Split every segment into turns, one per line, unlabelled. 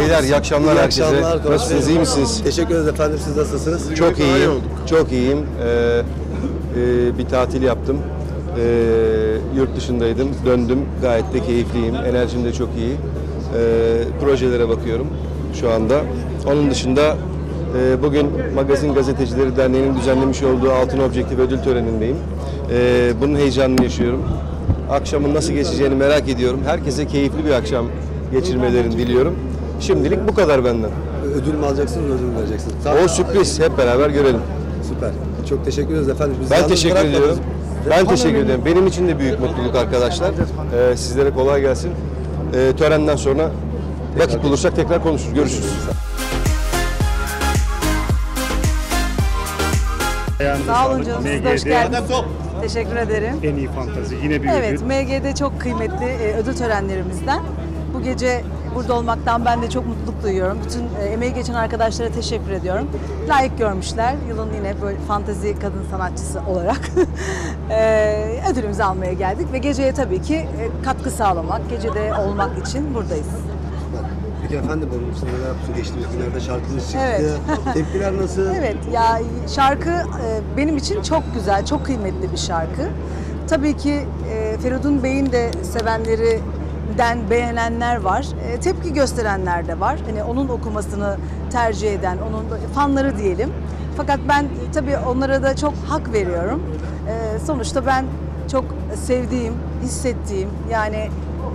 beyler, iyi akşamlar
İyi
herkese.
akşamlar.
Nasılsınız, iyi misiniz?
Teşekkür ederiz efendim, siz nasılsınız?
Çok iyiyim, çok iyiyim. Bir tatil yaptım. Yurt dışındaydım, döndüm. Gayet de keyifliyim, enerjim de çok iyi. Projelere bakıyorum şu anda. Onun dışında bugün Magazin Gazetecileri Derneği'nin düzenlemiş olduğu Altın Objektif ödül törenindeyim. Bunun heyecanını yaşıyorum. Akşamın nasıl geçeceğini merak ediyorum. Herkese keyifli bir akşam geçirmelerini diliyorum. Şimdilik bu kadar benden.
Ödül mü alacaksınız, ödül mü vereceksiniz?
O sürpriz, hep beraber görelim.
Süper. Çok teşekkür ederiz efendim. Bizi
Ben
yalnız
teşekkür
bırakmadınız.
ediyorum. Ben teşekkür ederim. Benim için de büyük mutluluk arkadaşlar. Sizlere kolay gelsin. Törenden sonra vakit bulursak tekrar konuşuruz. Görüşürüz.
Sağ olun canım, siz de hoş geldiniz. Teşekkür ederim.
En iyi fantazi, yine bir
Evet,
ödül.
MGD çok kıymetli ödül törenlerimizden. Bu gece burada olmaktan ben de çok mutluluk duyuyorum. Bütün emeği geçen arkadaşlara teşekkür ediyorum. Layık görmüşler. Yılın yine böyle fantezi kadın sanatçısı olarak ödülümüzü almaya geldik. Ve geceye tabii ki katkı sağlamak, gecede olmak için buradayız.
Peki efendim, onun dışında neler yaptınız? Geçtiğimiz günlerde şarkınız çıktı.
Evet.
Tepkiler nasıl?
Evet, ya şarkı benim için çok güzel, çok kıymetli bir şarkı. Tabii ki Feridun Bey'in de sevenlerinden beğenenler var. Tepki gösterenler de var. Hani onun okumasını tercih eden, onun fanları diyelim. Fakat ben tabii onlara da çok hak veriyorum. Sonuçta ben çok sevdiğim, hissettiğim, yani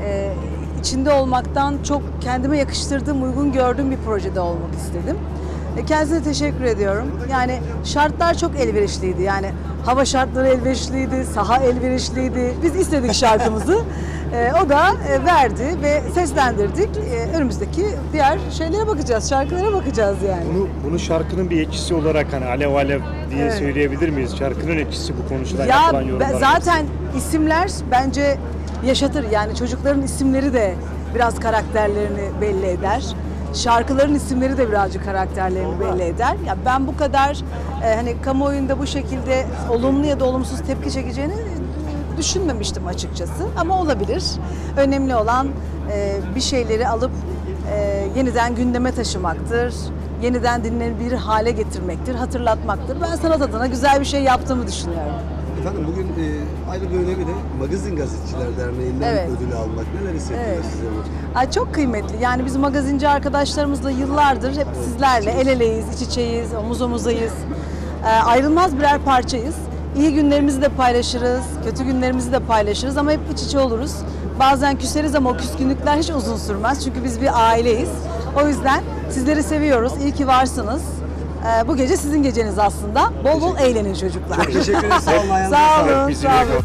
içinde olmaktan çok kendime yakıştırdığım, uygun gördüğüm bir projede olmak istedim. Kendisine teşekkür ediyorum. Yani şartlar çok elverişliydi. Yani hava şartları elverişliydi, saha elverişliydi. Biz istedik şarkımızı. O da verdi ve seslendirdik. Önümüzdeki diğer şeylere bakacağız, şarkılara bakacağız yani.
Bunu şarkının bir etkisi olarak hani alev alev diye
Evet.
söyleyebilir miyiz? Şarkının etkisi bu konuşulan
Ya
yapılan yorumlar.
zaten isimler bence yaşatır. Yani çocukların isimleri de biraz karakterlerini belli eder. Şarkıların isimleri de birazcık karakterlerini belli eder. Ya ben bu kadar hani kamuoyunda bu şekilde olumlu ya da olumsuz tepki çekeceğini düşünmemiştim açıkçası. Ama olabilir. Önemli olan bir şeyleri alıp yeniden gündeme taşımaktır. Yeniden dinlenebilir hale getirmektir, hatırlatmaktır. Ben sanat adına güzel bir şey yaptığımı düşünüyorum.
Efendim bugün ayrı bir önemi de Magazin Gazeteciler Derneği'nden
Evet.
ödül almak. Neler hissettiniz
Evet.
size bu?
Ay çok kıymetli. Yani biz magazinci arkadaşlarımızla yıllardır hep sizlerle el eleyiz, iç içeyiz, omuz omuzayız. Ayrılmaz birer parçayız. İyi günlerimizi de paylaşırız, kötü günlerimizi de paylaşırız ama hep iç içe oluruz. Bazen küseriz ama o küskünlükler hiç uzun sürmez. Çünkü biz bir aileyiz. O yüzden sizleri seviyoruz. İyi ki varsınız. Bu gece sizin geceniz aslında. Bol bol eğlenin çocuklar.
Çok teşekkür ederiz. Sağ olun. ayağınıza
Sağ
sağlık.
olun, sağ olun.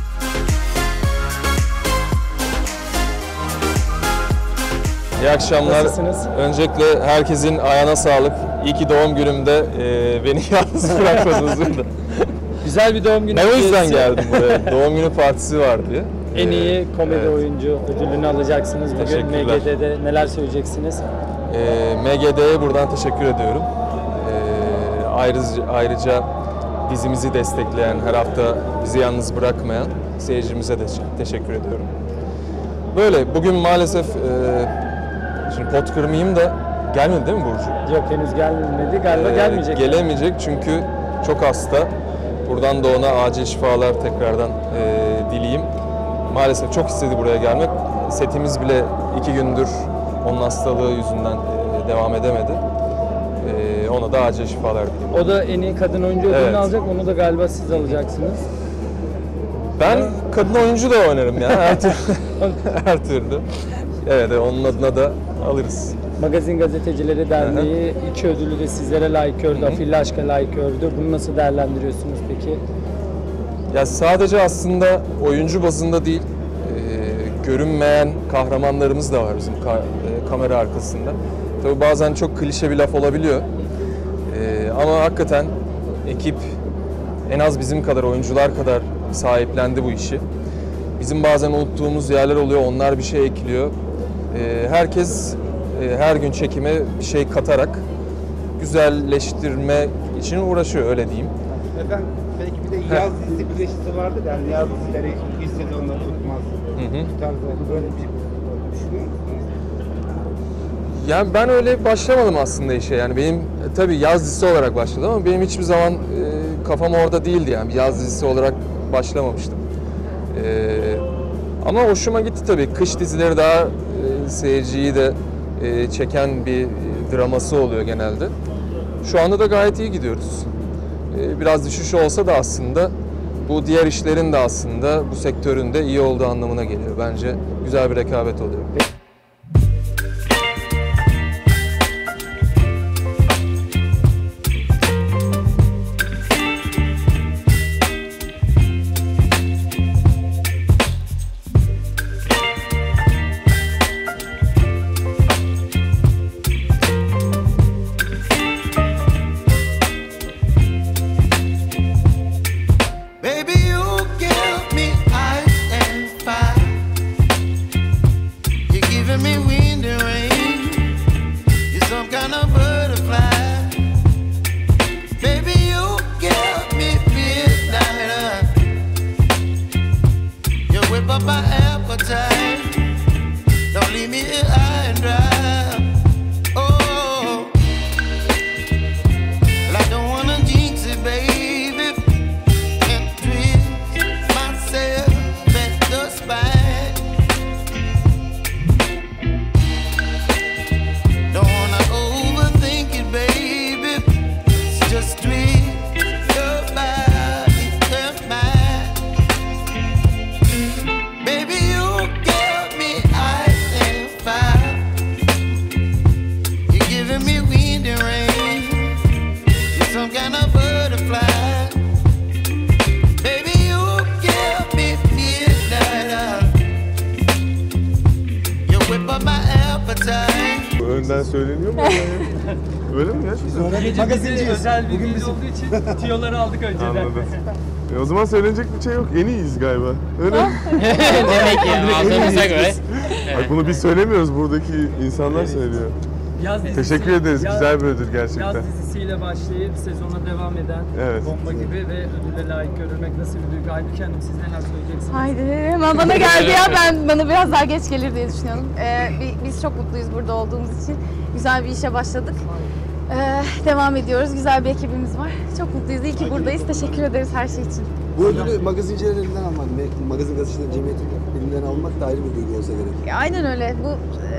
İyi akşamlar.
Nasılsınız?
Öncelikle herkesin ayağına sağlık. İyi ki doğum günümde beni yalnız bırakmadınız burada.
Güzel bir doğum günü
Ben o yüzden
hediyesi.
geldim buraya. Doğum günü partisi var diye.
En iyi komedi
evet.
oyuncu ödülünü alacaksınız bugün.
Teşekkürler.
MGD'de neler söyleyeceksiniz?
MGD'ye buradan teşekkür ediyorum. Ayrıca dizimizi destekleyen, her hafta bizi yalnız bırakmayan seyircimize de teşekkür ediyorum. Böyle, bugün maalesef, şimdi pot kırmayayım da gelmedi değil mi Burcu?
Yok henüz gelmedi. Galiba gelmeyecek.
Gelemeyecek çünkü çok hasta. Buradan da ona acil şifalar tekrardan dileyeyim. Maalesef çok istedi buraya gelmek. Setimiz bile 2 gündür onun hastalığı yüzünden devam edemedi. Ona da acil şifalar dileyim.
O da en iyi kadın oyuncu ödülünü
Evet.
alacak. Onu da galiba siz alacaksınız.
Ben kadın oyuncu da oynarım ya her türlü. Her türlü. Evet, onun adına da alırız.
Magazin Gazetecileri Derneği 2 ödülü de sizlere layık gördü. Afilli Aşk'a layık gördü. Bunu nasıl değerlendiriyorsunuz peki?
Ya sadece aslında oyuncu bazında değil, görünmeyen kahramanlarımız da var bizim kamera arkasında. Tabii bazen çok klişe bir laf olabiliyor. Ama hakikaten ekip en az bizim kadar, oyuncular kadar sahiplendi bu işi. Bizim bazen unuttuğumuz yerler oluyor, onlar bir şey ekliyor. Herkes her gün çekime bir şey katarak güzelleştirme için uğraşıyor, öyle diyeyim.
Efendim belki bir de yaz dizi güreşisi vardı da yani yaz dizileri ilk sezonda tutmaz.
Hı hı.
Bu tarzda böyle bir şey düşünüyor musunuz?
Yani ben öyle başlamadım aslında işe. Yani benim tabii yaz dizisi olarak başladım ama benim hiçbir zaman kafam orada değildi yani. Bir yaz dizisi olarak başlamamıştım. Ama hoşuma gitti tabii. Kış dizileri daha seyirciyi de çeken bir draması oluyor genelde. Şu anda da gayet iyi gidiyoruz. Biraz düşüş olsa da aslında bu diğer işlerin de aslında bu sektörün de iyi olduğu anlamına geliyor. Bence güzel bir rekabet oluyor.
Baby, you give me ice and fire. You're giving me wind and rain. You're some kind of butterfly. Baby, you give me midnight. You whip up my appetite. Don't leave me here high and dry. Oh, well, I don't wanna jinx it, baby.
Önden söyleniyor mu? Öyle mi gerçekten?
Gece
Magazinciyiz.
özel bir
Bugün
gün
bizim-
olduğu için tiyoları aldık önceden.
Anladım. O zaman söylenecek bir şey yok. En iyiyiz galiba. Öyle mi?
Demek ki aldığımıza göre.
Ay, bunu biz söylemiyoruz. Buradaki insanlar söylüyor.
Yaz dizisi-
Teşekkür ederiz.
Yaz-
Güzel bir ödül gerçekten.
Yaz dizisiyle başlayıp sezona devam eden
Evet.
bomba gibi ve ödüle layık görülmek nasıl bir duygu? Aybüke Hanım siz neler söyleyeceksiniz?
Haydi hemen bana geldi ya, bana biraz daha geç gelir diye düşünüyordum. Biz çok mutluyuz burada olduğumuz için. Güzel bir işe başladık. Devam ediyoruz. Güzel bir ekibimiz var. Çok mutluyuz. İyi ki buradayız. Teşekkür ederiz her şey için.
Bu ödülü magazincilerin elinden almak, magazin gazetecilerin cemiyetin elinden almak da ayrı bir duygu olsa gerek.
Aynen öyle. Bu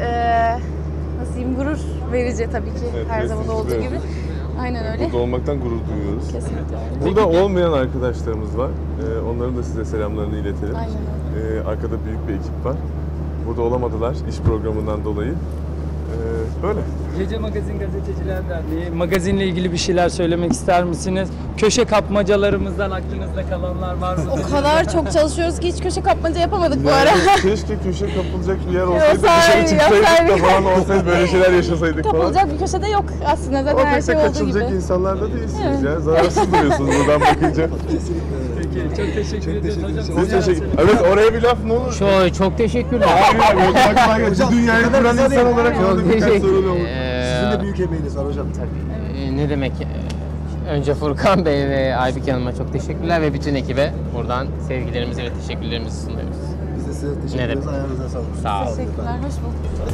nasıl diyeyim, gurur verici tabii ki,
Evet,
her zaman
prestijli
olduğu
bir
gibi.
ödül.
Aynen öyle.
Burada olmaktan gurur duyuyoruz.
Kesinlikle öyle.
Burada olmayan arkadaşlarımız var. Onların da size selamlarını iletelim.
Aynen
Arkada büyük bir ekip var. Burada olamadılar iş programından dolayı. Böyle.
Gece Magazin Gazeteciler Derneği, magazinle ilgili bir şeyler söylemek ister misiniz? Köşe kapmacalarımızdan aklınızda kalanlar var mı?
O kadar çok çalışıyoruz ki hiç köşe kapmaca yapamadık bu ara.
Keşke köşe kapılacak bir yer olsaydı,
Olsaydı,
dışarı çıksaydık da
yapsaydık.
falan olsaydı, böyle şeyler yaşasaydık falan.
Kapılacak bir köşede yok aslında, zaten
Ama
her
pek de
şey olduğu
kaçılacak
gibi.
insanlar da değilsiniz
Evet.
ya. Zararsız duruyorsunuz buradan bakınca.
Kesinlikle öyle.
Peki, çok teşekkür ediyoruz hocam.
Siz
Neler
teşekkür
söylemek-
Evet, oraya bir laf ne olur?
Çok teşekkürler.
Bu dünyayı kuran insan olarak
Çok
orada birkaç
teşekkür-
sorun olur.
Sizin de büyük emeğiniz var hocam.
Ne demek? Önce Furkan Bey ve Aybüke Hanım'a çok teşekkürler ve bütün ekibe buradan sevgilerimizi ve teşekkürlerimizi sunuyoruz.
Biz de size teşekkür
Ne
ederiz.
demek?
Ayağınıza sağlık.
Sağ olun.
Teşekkürler, hoş bulduk.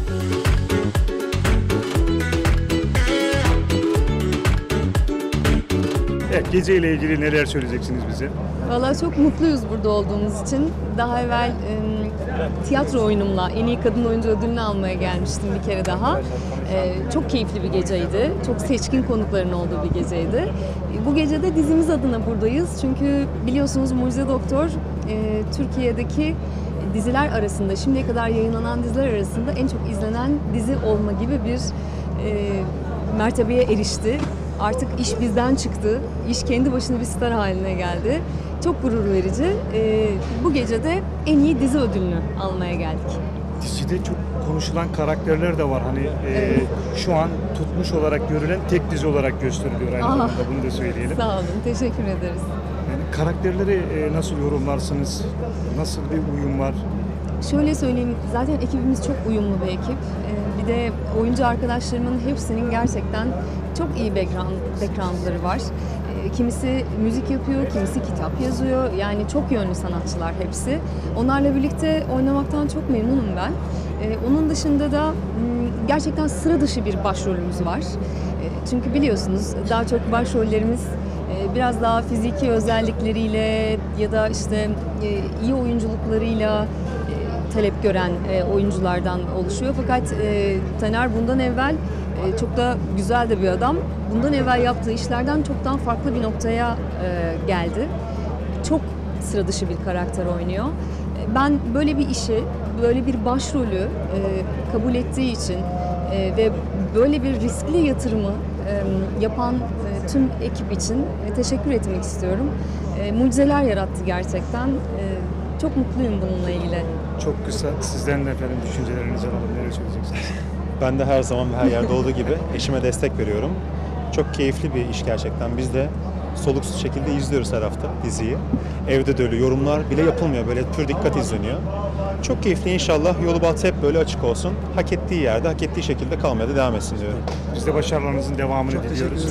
Evet, geceyle ilgili neler söyleyeceksiniz bize?
Valla çok mutluyuz burada olduğumuz için. Daha evvel tiyatro oyunumla en iyi kadın oyuncu ödülünü almaya gelmiştim bir kere daha. Çok keyifli bir geceydi. Çok seçkin konukların olduğu bir geceydi. Bu gece de dizimiz adına buradayız. Çünkü biliyorsunuz Mucize Doktor Türkiye'deki diziler arasında, şimdiye kadar yayınlanan diziler arasında en çok izlenen dizi olma gibi bir mertebeye erişti. Artık iş bizden çıktı. İş kendi başına bir star haline geldi. Çok gurur verici. Bu gece de en iyi dizi ödülünü almaya geldik.
Dizide çok konuşulan karakterler de var. Hani şu an tutmuş olarak görülen tek dizi olarak gösteriliyor aynı zamanda, bunu da söyleyelim.
Sağ olun, teşekkür ederiz.
Yani karakterleri nasıl yorumlarsınız? Nasıl bir uyum var?
Şöyle söyleyeyim, zaten ekibimiz çok uyumlu bir ekip. Bir de oyuncu arkadaşlarımın hepsinin gerçekten çok iyi backgroundları var. Kimisi müzik yapıyor, kimisi kitap yazıyor. Yani çok yönlü sanatçılar hepsi. Onlarla birlikte oynamaktan çok memnunum ben. Onun dışında da gerçekten sıra dışı bir başrolümüz var. Çünkü biliyorsunuz daha çok başrollerimiz biraz daha fiziki özellikleriyle ya da işte iyi oyunculuklarıyla talep gören oyunculardan oluşuyor. Fakat Taner bundan evvel çok da güzel de bir adam. Bundan evvel yaptığı işlerden çok daha farklı bir noktaya geldi. Çok sıra dışı bir karakter oynuyor. Ben böyle bir işi, böyle bir başrolü kabul ettiği için ve böyle bir riskli yatırımı yapan tüm ekip için teşekkür etmek istiyorum. Mucizeler yarattı gerçekten. Çok mutluyum bununla ilgili.
Çok kısa sizden de efendim düşüncelerinizi alalım. Neler söyleyeceksiniz?
Ben de her zaman ve her yerde olduğu gibi eşime destek veriyorum. Çok keyifli bir iş gerçekten. Biz de soluksuz şekilde izliyoruz her hafta diziyi. Evde de öyle yorumlar bile yapılmıyor. Böyle pür dikkat izleniyor. Çok keyifli, inşallah yolu batı hep böyle açık olsun. Hak ettiği yerde, hak ettiği şekilde kalmaya da devam etsin diyorum.
Biz de başarılarınızın devamını diliyoruz.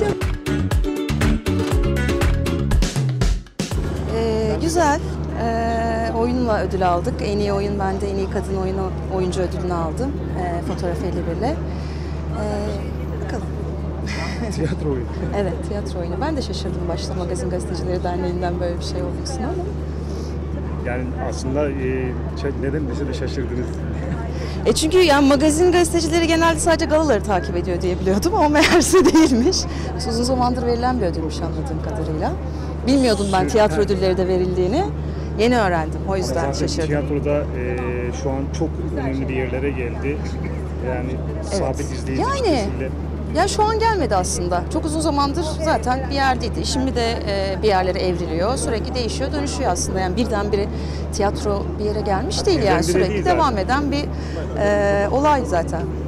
Güzel. Oyunla ödül aldık. En iyi oyun bende, en iyi kadın oyuncu ödülünü aldım. Fotoğraf 51'le. Bakalım.
Tiyatro oyunu.
Evet, tiyatro oyunu. Ben de şaşırdım başta Magazin Gazetecileri Derneği'nden böyle bir şey olmasına ama.
Yani aslında neden bize de şaşırdınız?
Çünkü yani magazin gazetecileri genelde sadece galaları takip ediyor diye biliyordum ama meğerse değilmiş. Uzun zamandır verilen bir ödülmüş anladığım kadarıyla. Bilmiyordum ben tiyatro ödülleri de verildiğini. Yeni öğrendim. O yüzden şaşırdım.
Tiyatroda şu an çok önemli bir yerlere geldi. Yani sabit izleyici kitlesiyle.
Ya şu an gelmedi aslında. Çok uzun zamandır zaten bir yerdeydi. Şimdi de bir yerlere evriliyor. Sürekli değişiyor, dönüşüyor aslında. Yani birdenbire tiyatro bir yere gelmiş değil yani. Sürekli devam eden bir olay zaten.